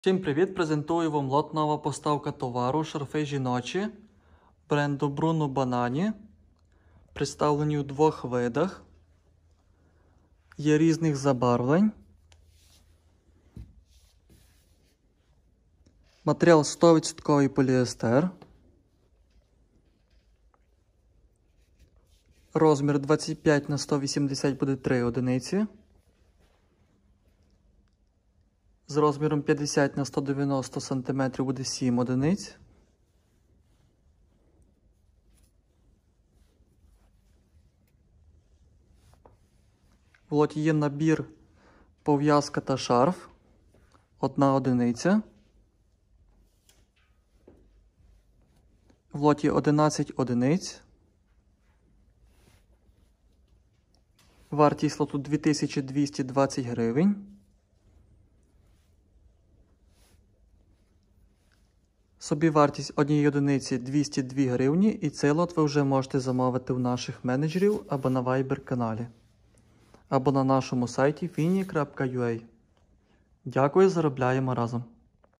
Всім привіт! Презентую вам лот нова поставка товару шарфи жіночі бренду Bruno Banani. Представлені у двох видах. Є різних забарвлень. Матеріал 100% поліестер. Розмір 25 на 180 буде 3 одиниці. З розміром 50 на 190 см буде 7 одиниць. В лоті є набір пов'язка та шарф. 1 одиниця. В лоті 11 одиниць. Вартість лоту 2220 гривень. Собівартість однієї одиниці 202 гривні, і цей лот ви вже можете замовити у наших менеджерів або на Viber каналі, або на нашому сайті fini.ua. Дякую, заробляємо разом!